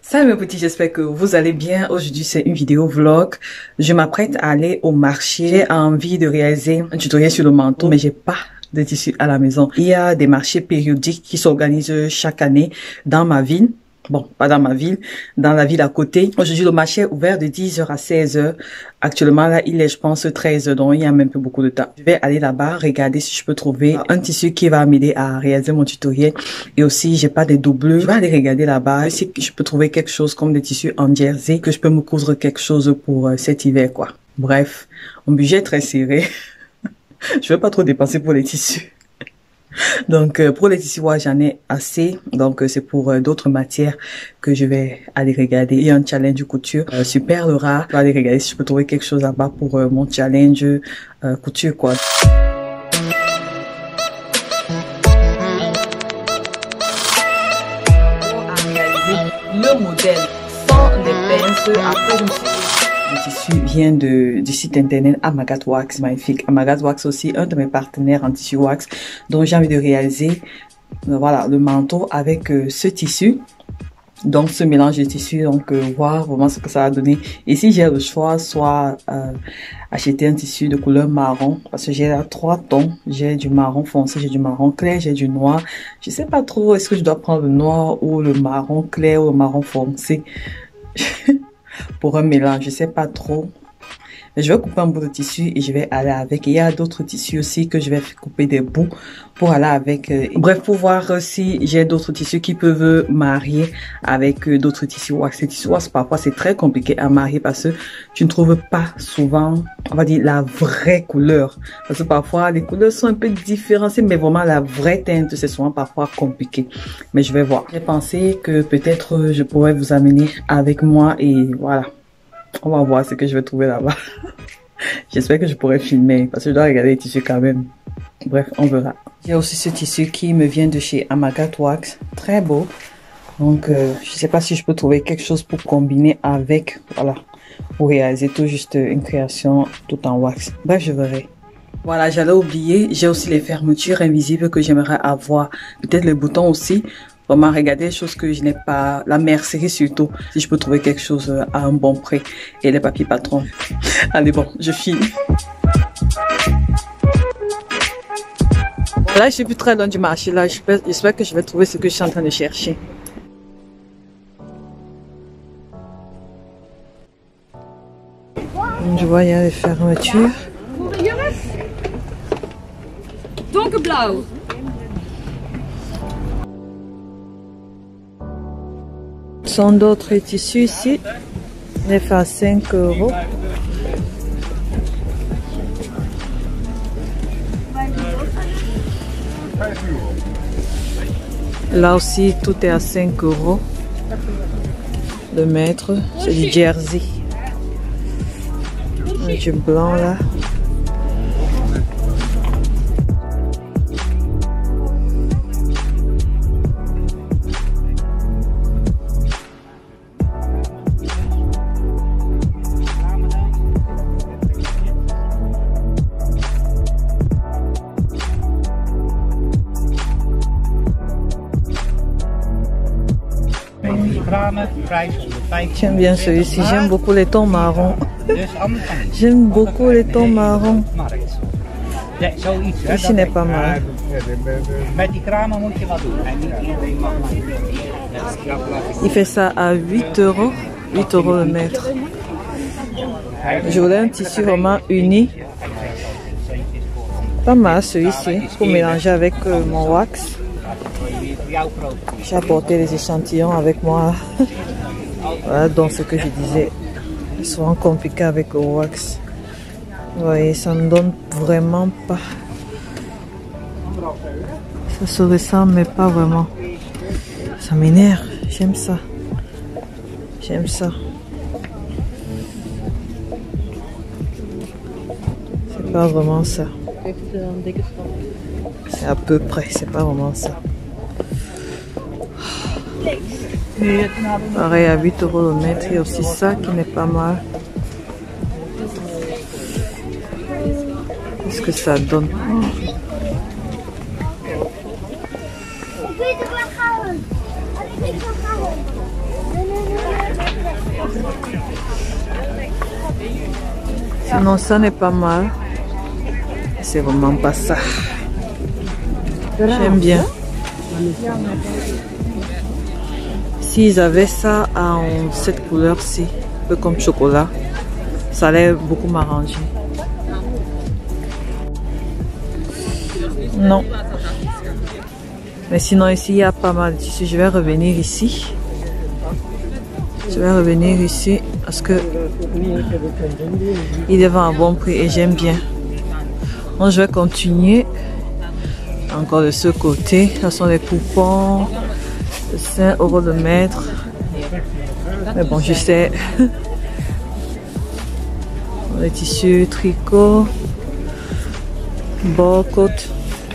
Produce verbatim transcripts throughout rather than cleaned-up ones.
Salut mes petits, j'espère que vous allez bien. Aujourd'hui, c'est une vidéo vlog. Je m'apprête à aller au marché. J'ai envie de réaliser un tutoriel sur le manteau, mais j'ai pas de tissu à la maison. Il y a des marchés périodiques qui s'organisent chaque année dans ma ville. Bon, pas dans ma ville, dans la ville à côté. Aujourd'hui, le marché est ouvert de dix heures à seize heures. Actuellement, là, il est, je pense, treize heures, donc il y a même peu beaucoup de temps. Je vais aller là-bas, regarder si je peux trouver un tissu qui va m'aider à réaliser mon tutoriel. Et aussi, j'ai pas des doublures. Je vais aller regarder là-bas si je peux trouver quelque chose comme des tissus en jersey, que je peux me coudre quelque chose pour euh, cet hiver, quoi. Bref, mon budget est très serré. Je vais pas trop dépenser pour les tissus. Donc euh, pour les tissus, ouais, j'en ai assez. Donc euh, c'est pour euh, d'autres matières que je vais aller regarder. Il y a un challenge de couture euh, super rare. Je vais aller regarder si je peux trouver quelque chose là-bas pour euh, mon challenge euh, couture, quoi. Le modèle sans les pinces. Après je me suis... Le tissu vient de, du site internet Amagat Wax, magnifique. Amagat Wax aussi, un de mes partenaires en tissu wax. Donc j'ai envie de réaliser, euh, voilà, le manteau avec euh, ce tissu. Donc ce mélange de tissus, donc euh, voir vraiment ce que ça va donner. Et si j'ai le choix, soit euh, acheter un tissu de couleur marron, parce que j'ai là trois tons. J'ai du marron foncé, j'ai du marron clair, j'ai du noir. Je sais pas trop, est-ce que je dois prendre le noir ou le marron clair ou le marron foncé pour un mélange, je sais pas trop. Mais je vais couper un bout de tissu et je vais aller avec. Et il y a d'autres tissus aussi que je vais couper des bouts pour aller avec. Bref, pour voir si j'ai d'autres tissus qui peuvent marier avec d'autres tissus wax. Ces tissus wax, parfois, c'est très compliqué à marier parce que tu ne trouves pas souvent, on va dire, la vraie couleur. Parce que parfois, les couleurs sont un peu différenciées, mais vraiment, la vraie teinte, c'est souvent parfois compliqué. Mais je vais voir. J'ai pensé que peut-être je pourrais vous amener avec moi et voilà. On va voir ce que je vais trouver là-bas. J'espère que je pourrai filmer parce que je dois regarder les tissus quand même. Bref, on verra. Il y a aussi ce tissu qui me vient de chez Amagat Wax. Très beau. Donc, euh, je ne sais pas si je peux trouver quelque chose pour combiner avec. Voilà. Pour réaliser tout juste une création tout en wax. Bref, je verrai. Voilà, j'allais oublier. J'ai aussi les fermetures invisibles que j'aimerais avoir. Peut-être les boutons aussi. Vraiment regarder les choses que je n'ai pas, la mercerie surtout, si je peux trouver quelque chose à un bon prix. Et les papiers patrons. Allez bon, je finis. Là, je suis plus très loin du marché. Là, j'espère que je vais trouver ce que je suis en train de chercher. Je vois, il y a les fermetures. Donkerblauw. Sont d'autres tissus ici. Les fait à cinq euros. Là aussi, tout est à cinq euros. Le mètre, c'est du jersey. Du blanc là. J'aime bien celui-ci, j'aime beaucoup les tons marrons. J'aime beaucoup les tons marrons. Ici n'est pas mal. Il fait ça à huit euros. huit euros le mètre. Je voulais un tissu vraiment uni. Pas mal celui-ci pour mélanger avec euh, mon wax. J'ai apporté les échantillons avec moi. Voilà donc ce que je disais. C'est souvent compliqué avec le wax. Vous voyez, ça ne donne vraiment pas. Ça se ressemble mais pas vraiment. Ça m'énerve. J'aime ça. J'aime ça. C'est pas vraiment ça. C'est à peu près, c'est pas vraiment ça. Pareil à huit euros le mètre, il y a aussi ça qui n'est pas mal. Qu'est-ce que ça donne? Non, ça n'est pas mal. C'est vraiment pas ça. J'aime bien. S'ils avaient ça en cette couleur-ci, un peu comme chocolat, ça allait beaucoup m'arranger. Non. Mais sinon ici il y a pas mal de tissus. Je vais revenir ici. Je vais revenir ici parce que il est à un bon prix et j'aime bien. Donc je vais continuer encore de ce côté. Ce sont les coupons de cinq euros le mètre. Mais bon, je sais. Les tissus tricot, bord côte.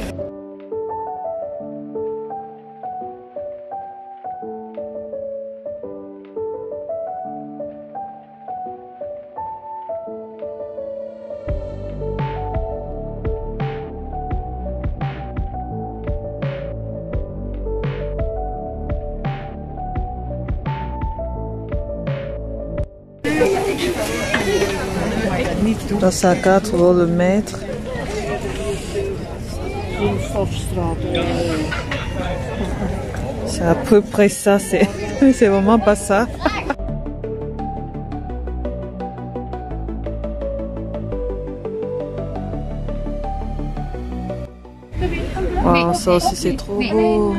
Ça c'est à quatre euros le mètre. C'est à peu près ça, c'est vraiment pas ça. Wow, ça aussi c'est trop beau.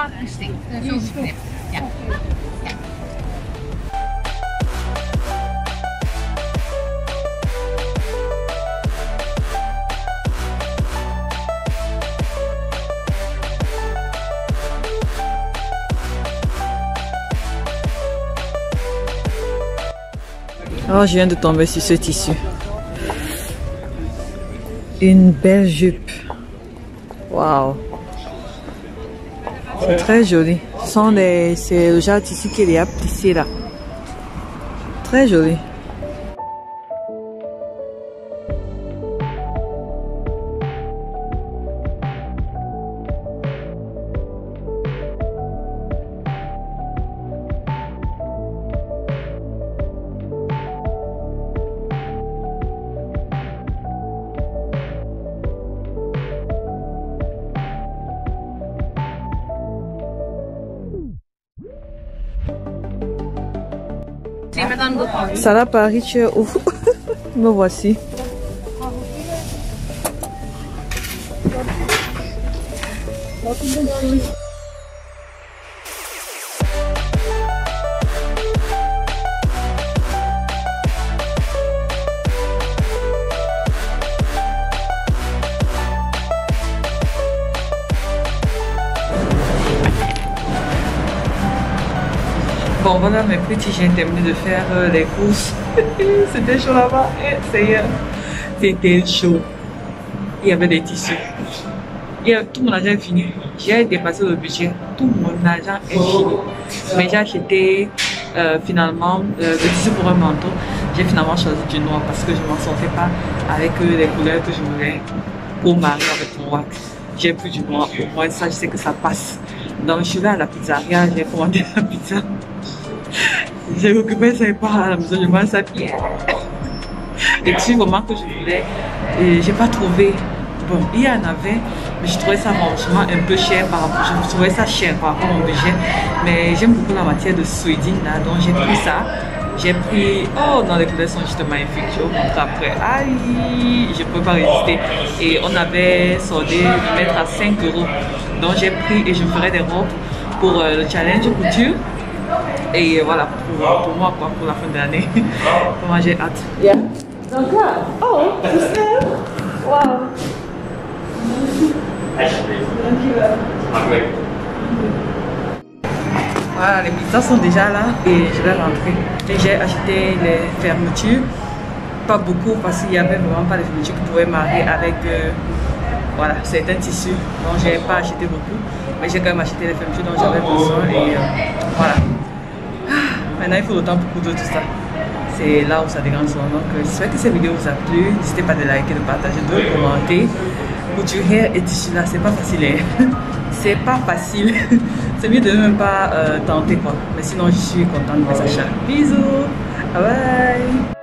Oh, je viens de tomber sur ce tissu. Une belle jupe. Waouh. C'est très joli. Ce sont des, c'est le genre de tissu qu'il y a tissé là. Très joli. Salade Paris, tu es où? Me voici. Bon voilà mes petits, j'ai terminé de faire euh, les courses. C'était chaud là-bas. C'était chaud. Il y avait des tissus. Et tout mon argent est fini. J'ai dépassé le budget. Tout mon argent est fini. Mais j'ai acheté euh, finalement euh, le tissu pour un manteau. J'ai finalement choisi du noir parce que je ne m'en sortais pas avec euh, les couleurs que je voulais pour marier avec mon wax. J'ai pris du noir. Au moins ça, je sais que ça passe. Donc je suis là à la pizzeria, j'ai commandé la pizza. J'ai occupé ça pas à la maison, je mange ça bien. Et puis vraiment que je voulais, et j'ai pas trouvé. Bon, il y en avait, mais je trouvais ça franchement un peu cher par rapport, je trouvais ça cher par rapport à mon budget. Mais j'aime beaucoup la matière de suédine là, donc j'ai pris ça. J'ai pris, oh non, les couleurs sont juste magnifiques, je vais vous montrer après. Aïe, je ne peux pas résister. Et on avait soldé le mettre à cinq euros. Donc j'ai pris et je ferai des robes pour euh, le challenge couture. Et voilà, pour, pour moi, quoi, pour la fin de l'année. Comment j'ai hâte. Yeah. Donc là, oh, c'est ça. Wow. Voilà, les pizzas sont déjà là et je vais rentrer. J'ai acheté les fermetures, pas beaucoup parce qu'il n'y avait vraiment pas de fermetures qui pouvaient marier avec euh, voilà, certains tissus. Donc j'ai pas acheté beaucoup, mais j'ai quand même acheté les fermetures dont j'avais besoin et euh, voilà. Maintenant il faut le temps pour coudre tout ça. C'est là où ça dérange souvent. Donc euh, j'espère que cette vidéo vous a plu. N'hésitez pas de liker, de partager, de commenter. Couture et tissu là, c'est pas facile. Hein? C'est pas facile. C'est mieux de ne même pas euh, tenter quoi. Mais sinon je suis contente de mes achats. Bisous. Bye bye.